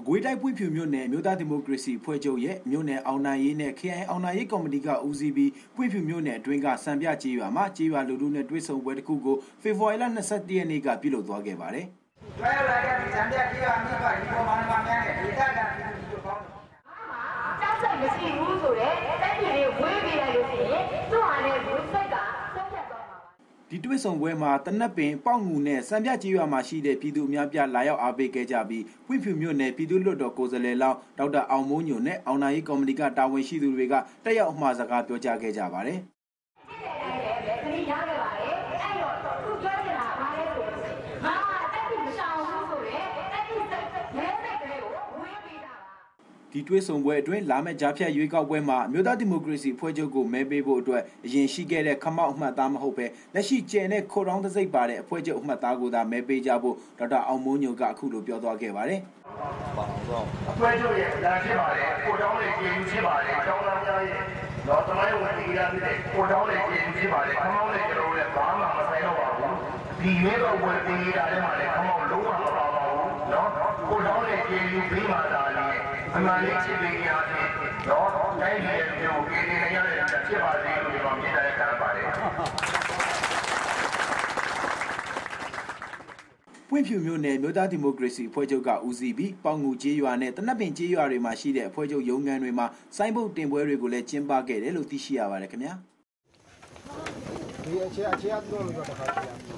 ဂွေတိုက်ပွင့်ဖြူမြို့နယ်မြို့သားဒီမိုကရေစီအဖွဲ့ချုပ်ရဲ့မြို့နယ်အောင်နိုင်ရေးနဲ့ခရိုင်အောင်နိုင်ရေးကော်မတီကဦးစီးပြီးပွင့်ဖြူမြို့နယ်အတွင်းကစံပြကြေးရွာမှာကြေးရွာလူထုနဲ့တွဲဆုံပွဲတစ်ခုကိုဖေဖော်ဝါရီလ22ရက်နေ့ကပြုလုပ်သွားခဲ့ပါတယ်။ကျွဲလာတဲ့ဒီစံပြကြေးရွာမြို့ကဒီပေါ်မှာများတဲ့ဒေသခံပြည်သူတို့ပေါင်းကြောက်စိတ်မရှိဘူးဆိုတော့တိုက်ပြည်လေးဝေးပေးလိုက်လို့ရှိရင်သူ့ဟာနဲ့ဘူးစိတ်ကဆုံးဖြတ်သွားမှာပါဒီတွဲဆုံပွဲမှာတနက်ပင်ပေါက်ငူနဲ့စံပြကြေးရွာမှာရှိတဲ့ပြည်သူအများပြလာရောက်အားပေးခဲ့ကြပြီးပွင့်ဖြူမြို့နယ်ပြည်သူ့လွှတ်တော်ကိုယ်စားလှယ်လောင်းဒေါက်တာအောင်မိုးညိုနဲ့အောင်နိုင်ရေးကော်မတီကတာဝန်ရှိသူတွေကတက်ရောက်အမှာစကားပြောကြားခဲ့ကြပါတယ်ဒီတွဲဆုံပွဲအတွင်းလာမယ့်ကြားဖြတ်ရွေးကောက်ပွဲမှာမြို့သားဒီမိုကရေစီအဖွဲ့ချုပ်ကိုမဲပေးဖို့အတွက်အရင်ရှိခဲ့တဲ့ခမောက်အမှတ်သားမဟုတ်ပဲလက်ရှိကျန်တဲ့ခိုတောင်းသစိပ်ပါတဲ့အဖွဲ့ချုပ်အမှတ်သားကိုသာမဲပေးကြဖို့ဒေါက်တာအောင်မိုးညိုကအခုလိုပြောသွားခဲ့ပါတယ်အဖွဲ့ချုပ်ရဲ့လာဖြစ်ပါတယ်ခိုတောင်းလေးကျေးဇူးဖြစ်ပါတယ်အကြောင်းသားများရဲ့တော့တမိုင်းဝင်ဒီရတဲ့ခိုတောင်းလေးကျေးဇူးဖြစ်ပါတယ်ခမောက်လေးကျွန်တော်လည်းဘာမှမဆိုင်တော့ပါဘူးဒီရွေးကောက်ပွဲပေးရတဲ့မှာလည်းခမောက်လုံးဝမပါပါဘူးเนาะခိုတောင်းလေးကျေးဇူးပေးမှသာလေအမှန်လေးချစ်ပေးရတဲ့တော့တိုင်းပြည်ရဲ့မျိုးကိုပြည်နေရတဲ့ဖြစ်ပါစေလို့ကျွန်တော်မြင်တဲ့ခံပါတယ်ပွင့်ဖြူမြို့နယ်မြို့သားဒီမိုကရေစီအဖွဲ့ချုပ်ကဦးစီးပြီးပေါင်ငူကြေးရွာနဲ့တနက်ပင်ကြေးရွာတွေမှာရှိတဲ့အဖွဲ့ချုပ်ရုံးခန်းတွေမှာစိုင်းဘုတ်တင်ပွဲတွေကိုလည်းကျင်းပခဲ့တယ်လို့သိရှိရပါတယ်ခင်ဗျာဒီအခြေအတော့လို့တော့တခါ